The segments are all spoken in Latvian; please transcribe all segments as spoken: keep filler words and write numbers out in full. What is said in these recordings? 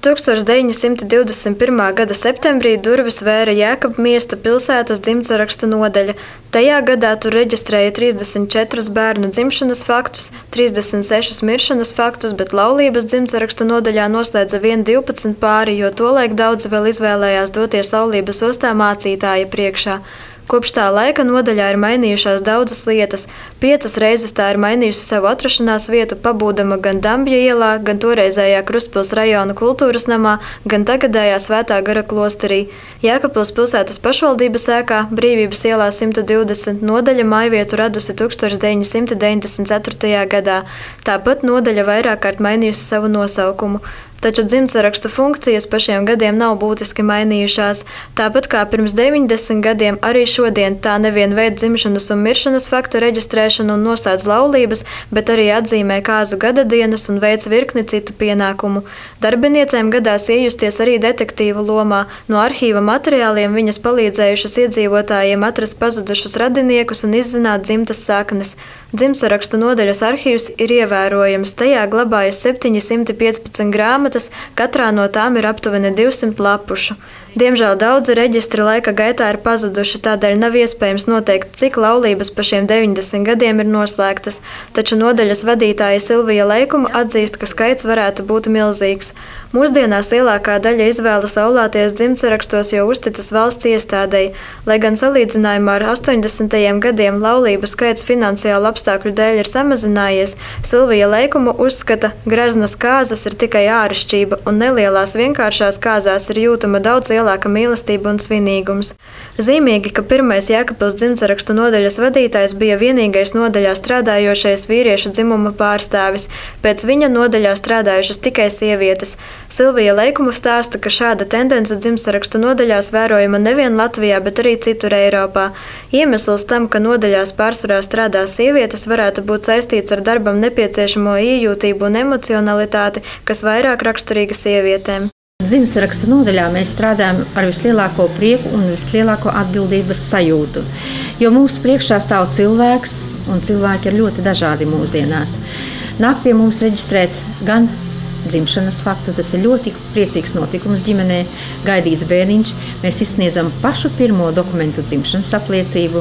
tūkstoš deviņi simti divdesmit pirmā gada septembrī durvis vēra Jēkabmiesta pilsētas dzimtsaraksta nodaļa. Tajā gadā tur reģistrēja trīsdesmit četrus bērnu dzimšanas faktus, trīsdesmit sešus miršanas faktus, bet laulības dzimtsaraksta nodaļā noslēdza vien divpadsmit pāri, jo tolaik daudzi vēl izvēlējās doties laulības ostā mācītāja priekšā. Kopš tā laika nodaļā ir mainījušās daudzas lietas. Piecas reizes tā ir mainījusi savu atrašanās vietu, pabūdama gan Dambja ielā, gan toreizējā Krustpils rajona kultūras namā, gan tagadējā Svētā gara klosterī. Jēkabpils pilsētas pašvaldības ēkā, Brīvības ielā simt divdesmit, nodaļa mājvietu radusi tūkstoš deviņi simti deviņdesmit ceturtajā gadā. Tāpat nodaļa vairāk kārt mainījusi savu nosaukumu. Taču dzimtsarakstu funkcijas pa šiem gadiem nav būtiski mainījušās. Tāpat kā pirms deviņdesmit gadiem, arī šodien tā nevien veic dzimšanas un miršanas fakta reģistrēšanu un noslēdz laulības, bet arī atzīmē kāzu gadadienas un veic virkni citu pienākumu. Darbiniecēm gadās iejusties arī detektīvu lomā. No arhīva materiāliem viņas palīdzējušas iedzīvotājiem atrast pazudušus radiniekus un izzināt dzimtas saknes. Dzimtsarakstu nodaļas arhīvs ir ievērojams. Tajā glabājas septiņi simti piecpadsmit grāmatas, katrā no tām ir aptuveni divsimt lapušu. Diemžēl daudzi reģistri laika gaitā ir pazuduši, tādēļ nav iespējams noteikt, cik laulības pa šiem deviņdesmit gadiem ir noslēgtas. Taču nodaļas vadītāja Silvija Leikuma atzīst, ka skaits varētu būt milzīgs. Mūsdienās lielākā daļa izvēlas laulāties dzimtsarakstos, jo uzticas valsts iestādei. Lai gan salīdzinājumā ar astoņdesmitajiem gadiem laulību skaits finansiālu apstākļu dēļ ir samazinājies, Silvija Leikuma uzskata, graznas kāzas ir tikai āršķība un nelielās vienkāršās kāzās ir jūtama daudz lielāka mīlestība un svinīgums. Zīmīgi, ka pirmais Jēkabpils dzimtsarakstu nodaļas vadītājs bija vienīgais nodaļā strādājošais vīriešu dzimuma pārstāvis. Pēc viņa nodaļā strādājušas tikai sievietes. Silvija Leikuma stāsta, ka šāda tendence dzimtsarakstu nodaļās vērojama nevien Latvijā, bet arī citur Eiropā. Iemesls tam, ka nodaļās pārsvarā strādā sievietes, varētu būt saistīts ar darbam nepieciešamo iejūtību un emocionalitāti, kas vairāk raksturīga sievietēm. Dzimtsarakstu nodaļā mēs strādājam ar vislielāko prieku un vislielāko atbildības sajūtu, jo mūsu priekšā stāv cilvēks, un cilvēki ir ļoti dažādi mūsdienās. Nāk pie mums reģistrēt gan dzimšanas faktu, tas ir ļoti priecīgs notikums ģimenē, gaidīts bērniņš, mēs izsniedzam pašu pirmo dokumentu dzimšanas apliecību.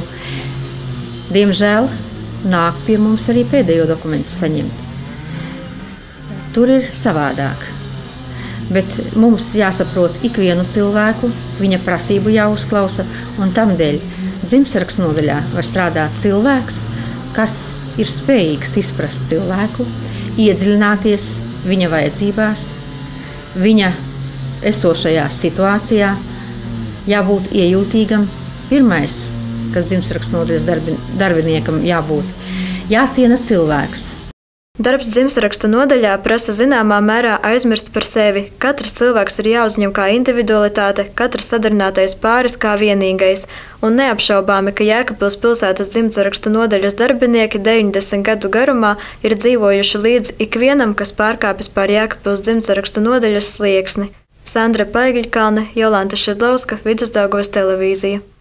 Diemžēl nāk pie mums arī pēdējo dokumentu saņemt. Tur ir savādāk. Bet mums jāsaprot ikvienu cilvēku, viņa prasību jāuzklausa, un tamdēļ dzimtsarakstu nodaļā var strādāt cilvēks, kas ir spējīgs izprast cilvēku, iedziļināties viņa vajadzībās, viņa esošajā situācijā, jābūt iejūtīgam. Pirmais, kas dzimtsarakstu nodaļas darbi, darbiniekam jābūt, jāciena cilvēks. Darbs dzimtsarakstu nodaļā prasa zināmā mērā aizmirst par sevi. Katrs cilvēks ir jāuzņem kā individualitāte, katrs sadarinātais pāris kā vienīgais. Un neapšaubāmi, ka Jēkabpils pilsētas dzimtsarakstu nodaļas darbinieki deviņdesmit gadu garumā ir dzīvojuši līdz ikvienam, kas pārkāpis pār Jēkabpils dzimtsarakstu nodaļas slieksni. Sandra Paigļkalne, Jolanta Šidlovska, Vidusdaugavas televīzija.